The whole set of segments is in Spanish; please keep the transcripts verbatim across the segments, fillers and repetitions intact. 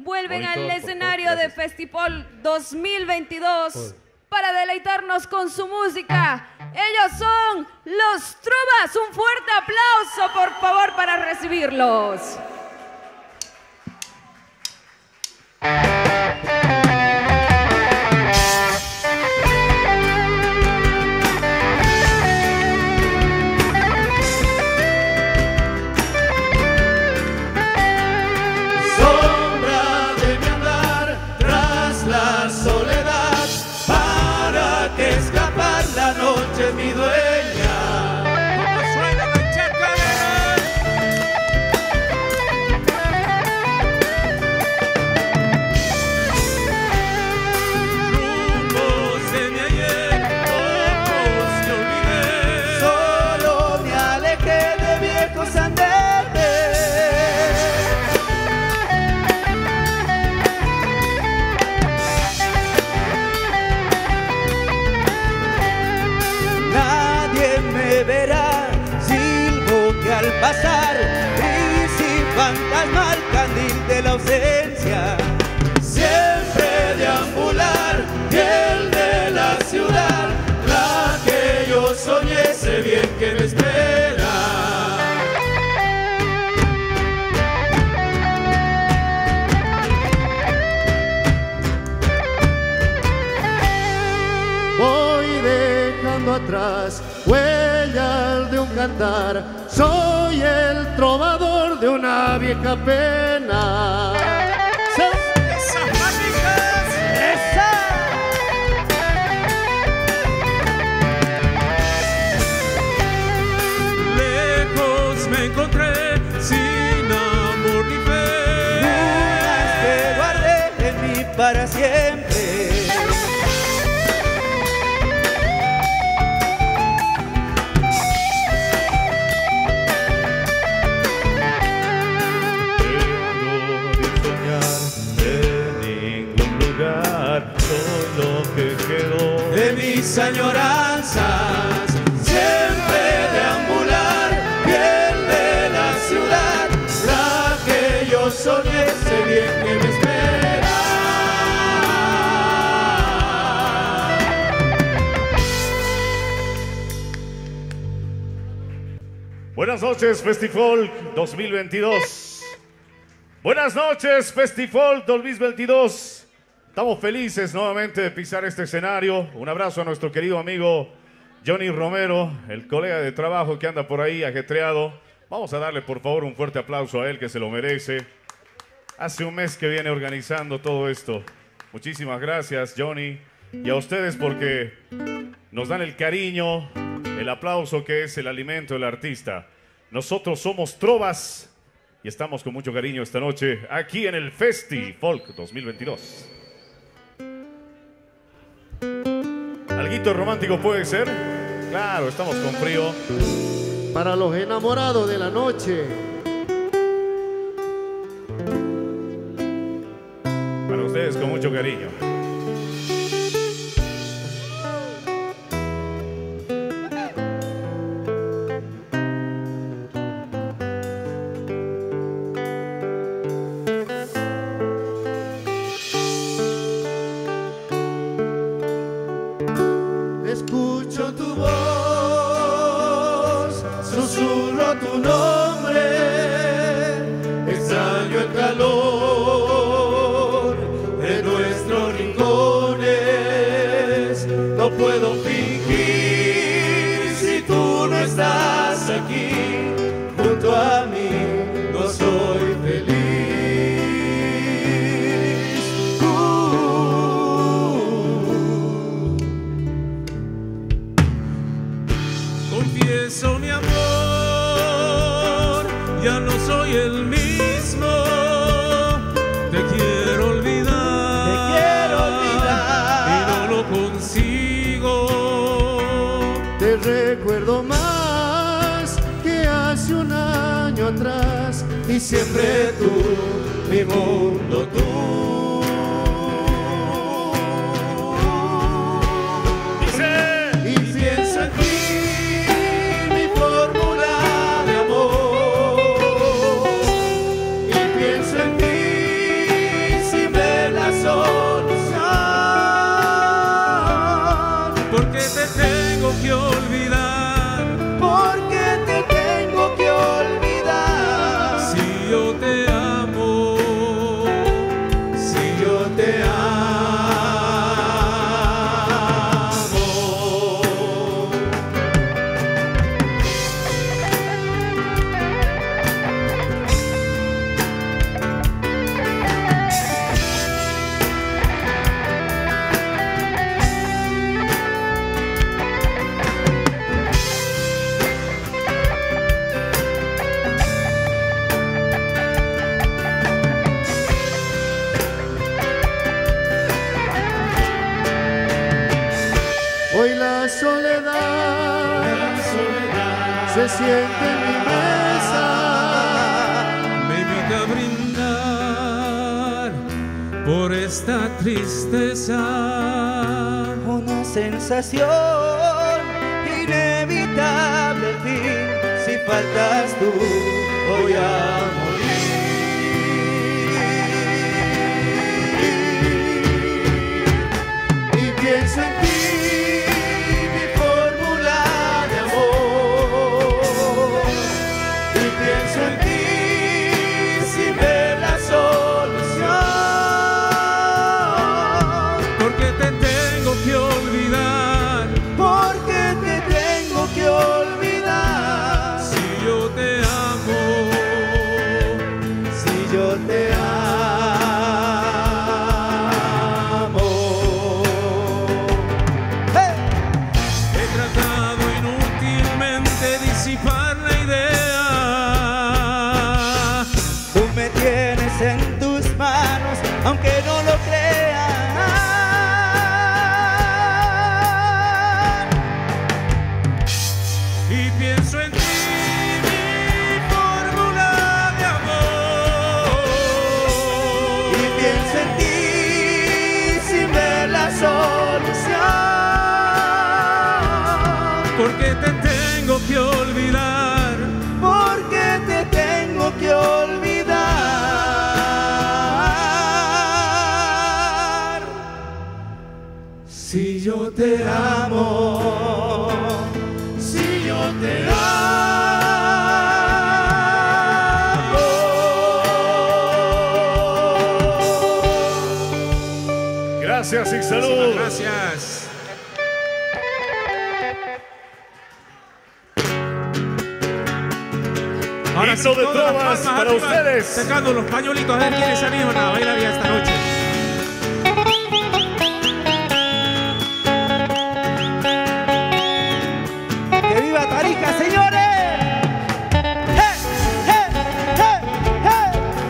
vuelven Monitor, al por escenario favor, de Festipol dos mil veintidós para deleitarnos con su música. Ellos son Los Trovas. Un fuerte aplauso, por favor, para recibirlos. Noche mi dueña. ¿Cómo suena la chacarera? Rumbos de mi ayer, ojos que olvidé. Solo me alejé de viejos andenes. Verá, silbo que al pasar y sin fantasma al candil de la ausencia, siempre deambular, piel de la ciudad, la que yo soñé, sé bien que me espera. Voy dejando atrás huellas de un cantar, soy el trovador de una vieja pena. ¡Esas mágicas! ¡Esa! Lejos me encontré sin amor ni fe, lunas que guardé en mí para siempre. Soy lo que quedó de mis añoranzas, siempre deambular, piel de la ciudad, la que yo soñé, sé bien que me espera. Buenas noches, Festifolk dos mil veintidós. Buenas noches, Festifolk dos mil veintidós. Estamos felices nuevamente de pisar este escenario. Un abrazo a nuestro querido amigo Johnny Romero, el colega de trabajo que anda por ahí ajetreado. Vamos a darle por favor un fuerte aplauso a él, que se lo merece. Hace un mes que viene organizando todo esto. Muchísimas gracias, Johnny. Y a ustedes porque nos dan el cariño, el aplauso que es el alimento del artista. Nosotros somos Trovas y estamos con mucho cariño esta noche aquí en el Festifolk dos mil veintidós. ¿Alguito romántico puede ser? Claro, estamos con frío. Para los enamorados de la noche. Para ustedes con mucho cariño. Escucho tu voz, susurro tu nombre, extraño el calor de nuestros rincones. No puedo fingir si tú no estás aquí junto a mí, no soy feliz. Confieso mi amor, ya no soy el mismo. Te quiero olvidar, te quiero olvidar y no lo consigo. Te recuerdo más que hace un año atrás y siempre tú, mi mundo tú. soledad, la soledad se siente en mi mesa. Me invita a brindar por esta tristeza. Una sensación inevitable al fin. Si faltas tú, voy a morir. Y pienso en ti, mi fórmula de amor. Y pienso en ti, sin ver la solución. Porque te tengo que olvidar. Porque te tengo que olvidar. Si yo te amo, Si yo te amo. ¡Hey! he tratado inútilmente disipar la idea. Tú me tienes en tus manos, aunque no lo creas. Y pienso en ti, mi fórmula de amor. Y pienso en ti, sin ver la solución. Porque te tengo que olvidar. Porque te tengo que olvidar. Si yo te amo, si yo te amo. Gracias y salud. Muchísimas gracias. Ahora Himno sí, de todas las trovas palmas para arriba, ustedes. Sacando los pañuelitos a ver quiénes se animan a bailar ya esta noche. ¡Que viva Tarija, señores! ¡Hey, hey, hey, hey!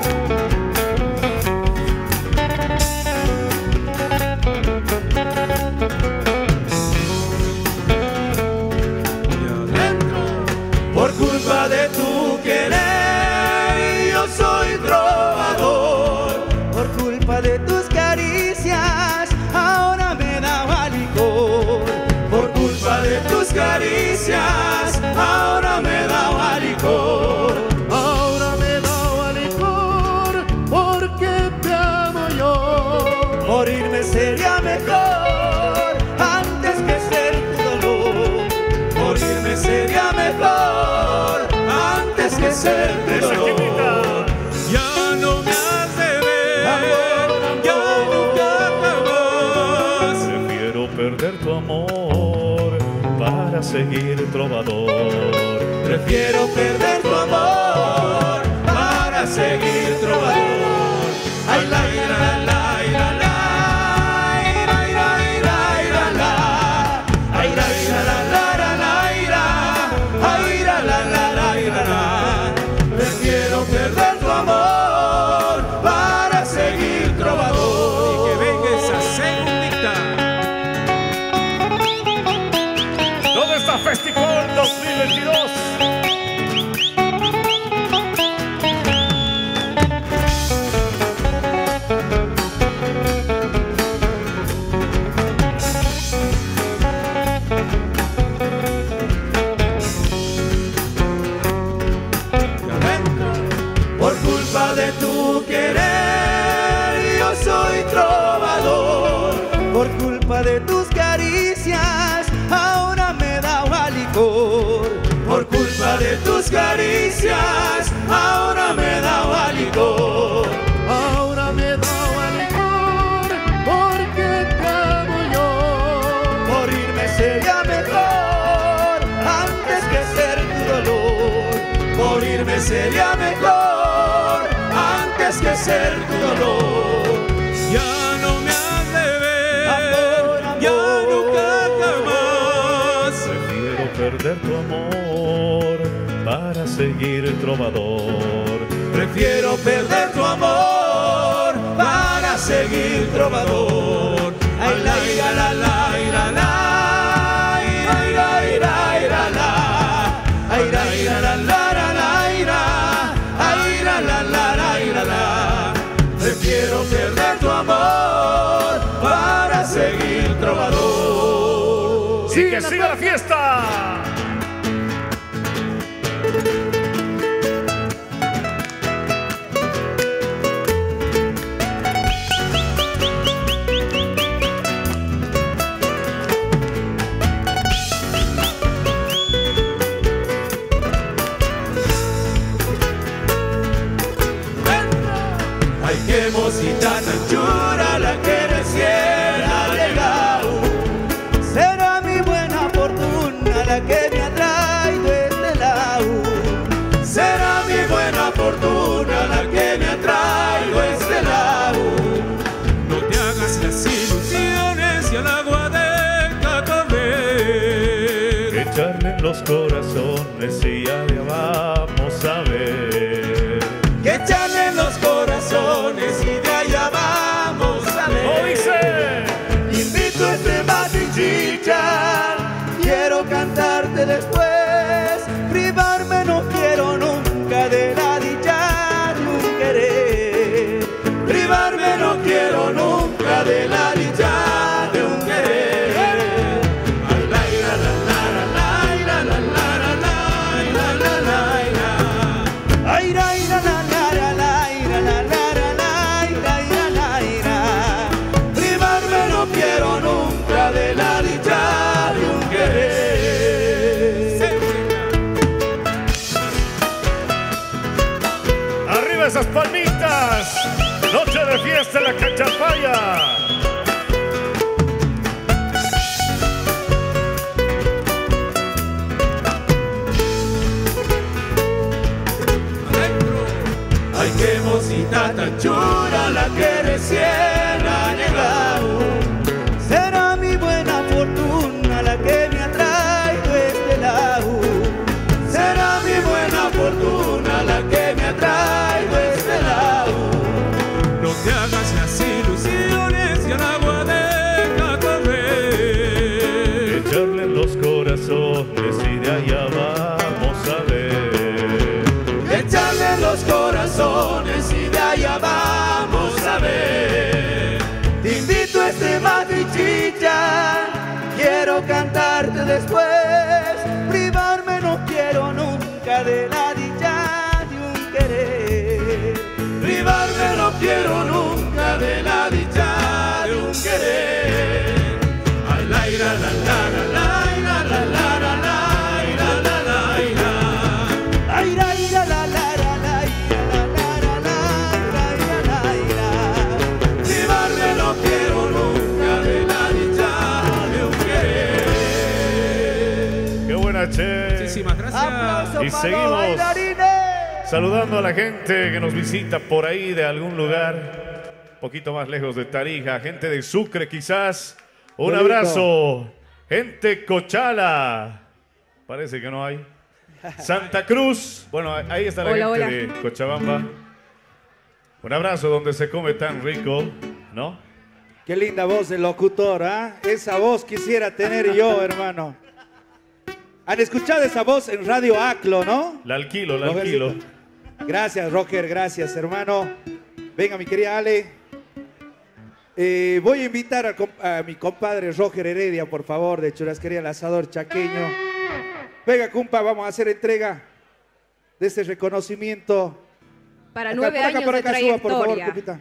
Y adentro. Por culpa de tu querer, yo soy trovador. Por culpa de tus caricias, ahora me daba licor. Por culpa de tus caricias, ahora me daba licor. Ahora me da licor porque te amo yo. Morirme sería mejor antes que ser tu dolor. Morirme sería mejor antes que ser tu Esa dolor. quimita. Ya no me has de ver, Amor, ya amor. nunca jamás. Prefiero perder tu amor para seguir trovador. Prefiero perder tu amor para seguir trovador. Ay, la, ira, la, la, ira, la, ira, ira, ira, ira, la. Ay, la, ira, la, la, la, la, ira. Ay, ira, la, la, la, ira, la. Prefiero perder tu amor para seguir trovador. Y que venga esa segundita. ¿Dónde está Festival dos mil veintidós? Por culpa de tu querer, yo soy trovador. Por culpa de tus caricias, ahora me da licor. Por culpa de tus caricias, ahora me da licor. Ahora me da licor porque te amo yo. Morirme sería mejor antes que ser tu dolor. Morirme sería mejor antes que ser tu dolor. Ya no me has de ver, Amor, amor. ya nunca jamás. Prefiero perder tu amor para seguir trovador. Prefiero perder tu amor para seguir trovador. Ay, la, ira, la, la, ira, la, perder tu amor para seguir trovador. ¡Sí, que siga la fiesta! Ay, qué mocita tan chula la que recién ha llegado. Será mi buena fortuna la que me ha traído este lado. Será mi buena fortuna la que me ha traído este lado. No te hagas las ilusiones y al agua deja correr. Echarle en los corazones y allá vamos a ver. Que echarle en los corazones y de allá vamos a ver. ¡Oh, dice! Invito a este mate y chicha, quiero cantarte después. Privarme no quiero nunca de la dicha de un querer. Privarme no quiero nunca de la dicha de un querer. Ay, la, la, la, la, la, la, la, la, la, la, la, la. Ay, la, la, la, la, la, la, la, la, la, la, la. Privarme no quiero nunca de la dicha de un querer. ¡Arriba esas palmitas! ¡Noche de fiesta en la Cachapaya! Ay, qué mocita tan chula la que recién ha llegado. Será mi buena fortuna la que me ha traído este lado. Será mi buena fortuna la que me ha traído este lado. No te hagas las ilusiones y al agua deja correr. Echarle en los corazones y de allá vamos a ver. Echarle en los corazones y de allá vamos a ver. Te invito a este mate y chicha, quiero cantarte después. Privarme no quiero nunca de la dicha de un querer. Privarme no quiero nunca de la dicha de un querer. Ay, la, la, la, la, la, la, la, la, la, la, la, la, la. Ay, la, la, la, la, la, la, la, la, la, la, la. Privarme no quiero nunca de la dicha de un querer. ¡Qué buena, che! Muchísimas gracias. Aplauso Y para seguimos. los bailarines. Saludando a la gente que nos visita por ahí de algún lugar, un poquito más lejos de Tarija, gente de Sucre quizás. Un Qué abrazo. Gente Cochala. Parece que no hay. Santa Cruz. Bueno, ahí está la Hola, gente hola. de Cochabamba. Un abrazo donde se come tan rico, ¿no? Qué linda voz del locutor, ¿ah? Esa voz quisiera tener yo, hermano. ¿Han escuchado esa voz en Radio Aclo, no? La alquilo, la alquilo. Rogercito. Gracias, Roger, gracias, hermano. Venga, mi querida Ale. Eh, voy a invitar a, comp- a mi compadre Roger Heredia, por favor, de Churrasquería El Asador Chaqueño. Venga, compa, vamos a hacer entrega de este reconocimiento. Para Acá, nueve por acá, años por de acá, suba, por favor, trayectoria. compita.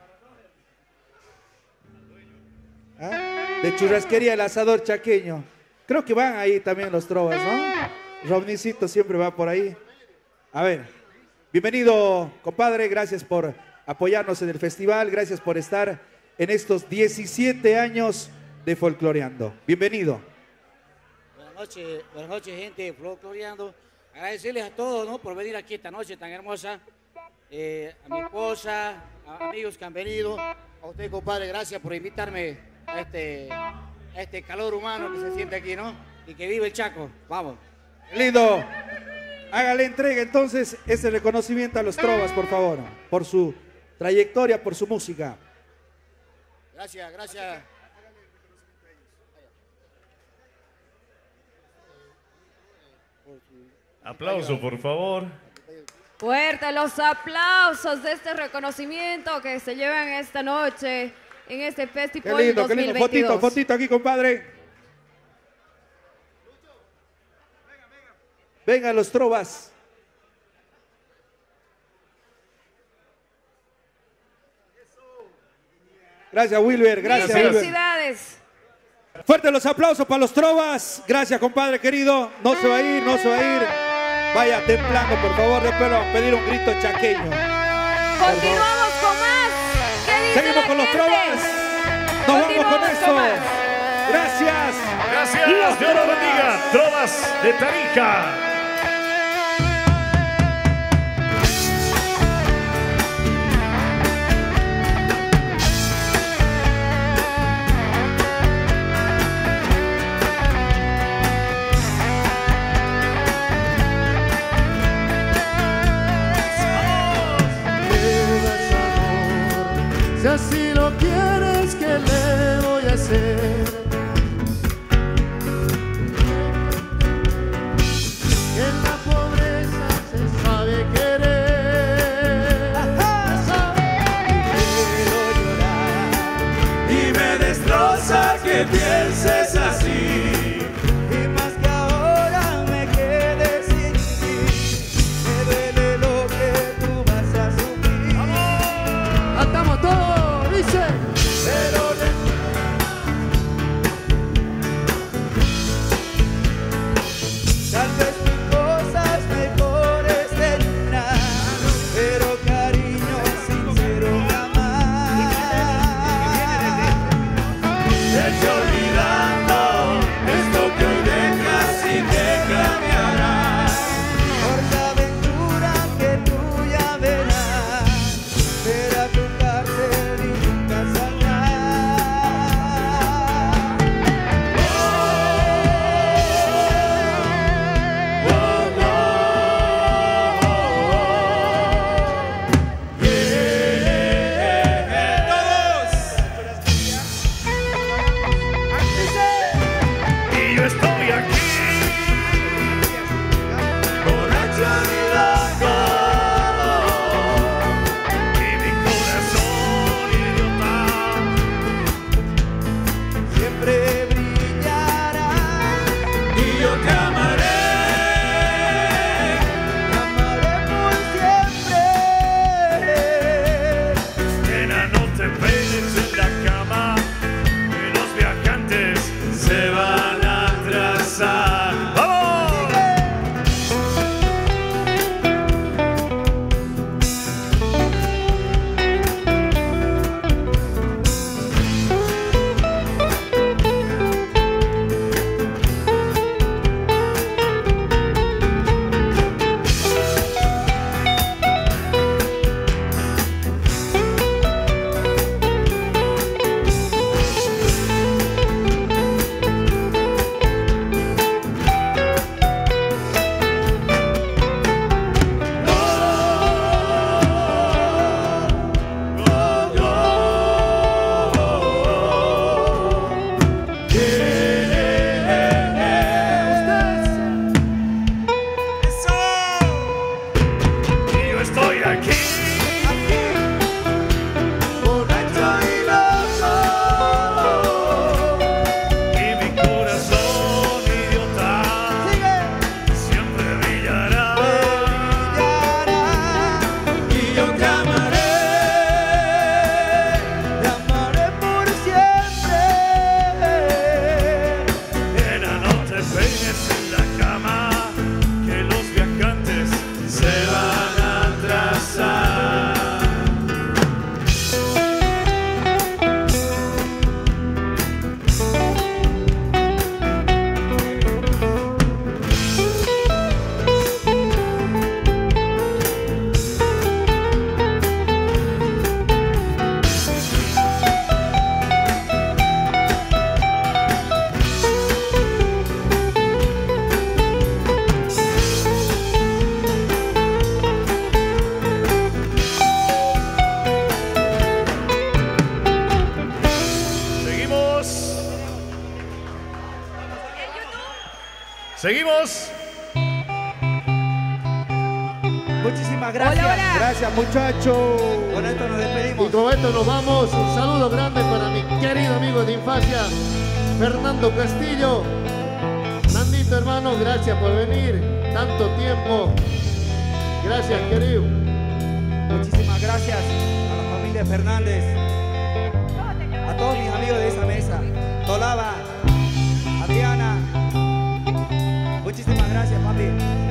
¿Ah? De Churrasquería El Asador Chaqueño. Creo que van ahí también los trovas, ¿no? Romnicito siempre va por ahí. A ver, bienvenido, compadre. Gracias por apoyarnos en el festival. Gracias por estar en estos diecisiete años de Folcloreando. Bienvenido. Buenas noches, buenas noches, gente de Folcloreando. Agradecerles a todos, ¿no?, por venir aquí esta noche tan hermosa. Eh, a mi esposa, a amigos que han venido. A usted, compadre, gracias por invitarme a este, a este calor humano que se siente aquí, ¿no? Y que vive el Chaco. Vamos. Lindo. Hágale entrega entonces este reconocimiento a los trovas, por favor, por su trayectoria, por su música. Gracias, gracias. Aplauso, por favor. Fuerte los aplausos de este reconocimiento que se llevan esta noche en este Qué festival lindo, qué lindo. dos mil veintidós. Fotito, fotito aquí, compadre. Vengan los trovas. Gracias, Wilber. Gracias, Mil Wilber. felicidades. Fuerte los aplausos para los trovas. Gracias, compadre querido. No se va a ir, no se va a ir. Vaya templando, por favor. Después le vamos a pedir un grito chaqueño. Continuamos con más. ¿Qué dice Seguimos la con los gente? trovas. Nos vamos con Continuamos eso. con más. Gracias. Gracias, Los Dios los trovas. bendiga. Trovas de Tarija. Si así lo quieres, ¿qué le voy a hacer? Que en la pobreza se sabe querer. Y quiero llorar. Y me destroza que pienses así. Y más que ahora me quedé sin ti, me duele lo que tú vas a sufrir. Cantamos todos, dice. Pero de- tal vez mis cosas mejores tendrán, pero cariño sincero jamás. Te estoy olvidando esto que hoy dejas y que cambiarás. Por la aventura que tú ya verás, será tu cárcel y nunca saldrás. Y yo estoy aquí. Borracho y loco. Y mi corazón idiota. Siempre brillará, Y yo te amaré. te amaré por siempre. Nena, no te pegues en la cama, que los viajantes Se van a atrasar. ¡vamos! Y yo estoy aquí. Borracho y loco, Y mi corazón idiota sigue, siempre brillará. brillará. Y yo te amaré. Te amaré por siempre. Nena, no te pegues en la cama, que los viajantes Se van a atrasar. Seguimos. Seguimos. Muchísimas gracias. Hola, hola. Gracias, muchachos. Con esto nos Y despedimos. con esto nos vamos. Un saludo grande para mi querido amigo de infancia, Fernando Castillo. Nandito, hermano, gracias por venir. Tanto tiempo. Gracias, querido. Muchísimas gracias a la familia Fernández, a todos mis amigos de esa mesa, Tolaba, Adriana. Muchísimas gracias, papi.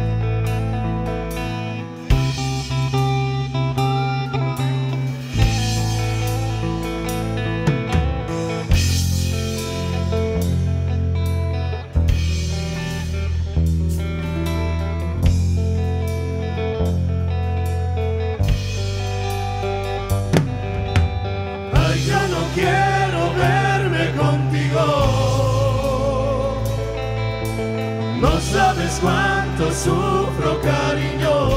Ay, yo no quiero verme contigo. No sabes cuánto sufro, cariño.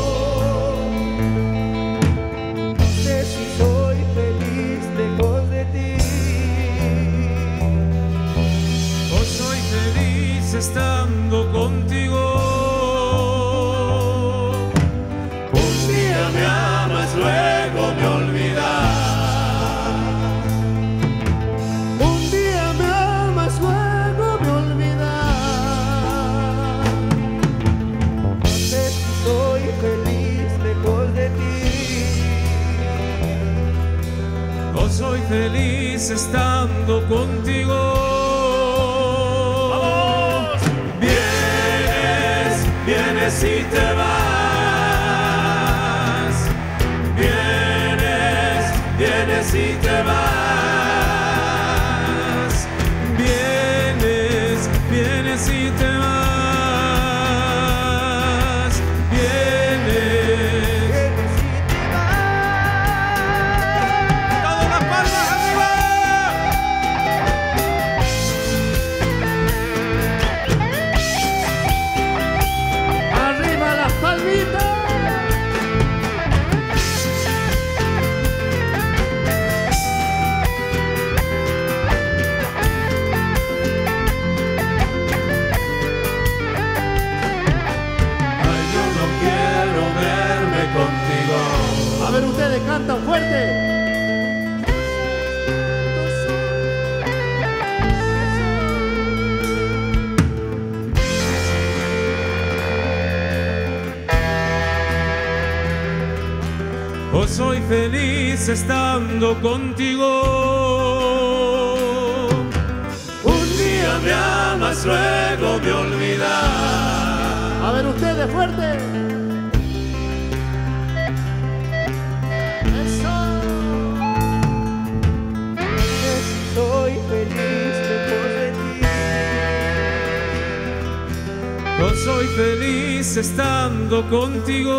No sé si soy feliz lejos de ti. O soy feliz estando contigo. Un día me amas, luego me olvidas. Un día me amas, luego me olvidas. No sé si soy feliz lejos de ti. O soy feliz estando contigo. ¡Vamos! Vienes, vienes y te vas. Vienes, vienes y te vas. Vienes, vienes y te vas. Vienes. Todas las palmas arriba. Arriba las palmitas. Ay, yo no quiero verme contigo. A ver, ustedes cantan fuerte. O soy feliz estando contigo. Un día me amas, luego me olvidas. A ver, ustedes fuerte. Eso. Soy feliz lejos de ti. Yo soy feliz estando contigo.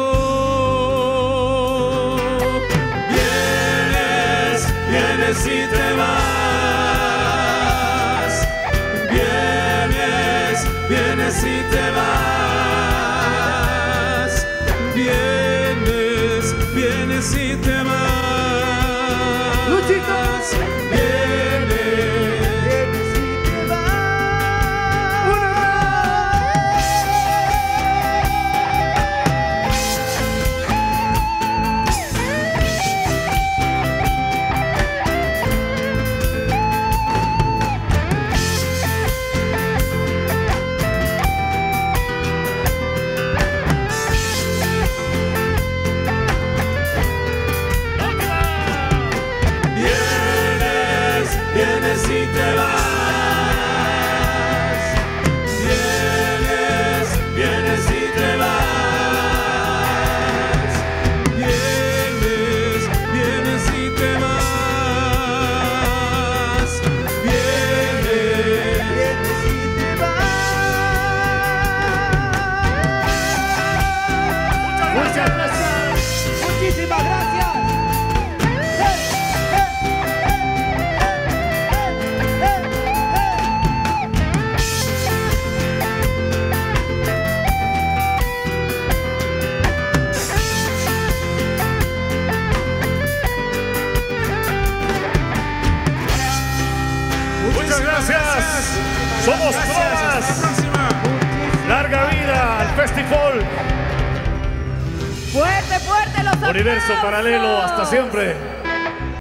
Vienes, vienes y te vas. Vienes, vienes y te vas. Vienes, vienes y te vas. Luchitas. Vienes. Vienes y te Vienes, vienes y te vas. Vienes, vienes y te vas. Vienes, vienes y te vas. Vienes. vienes y te vas. Muchas gracias. Muchísimas gracias. Muchas gracias. Somos Trovas. Larga vida al festival. los Universo aplausos. paralelo, hasta siempre.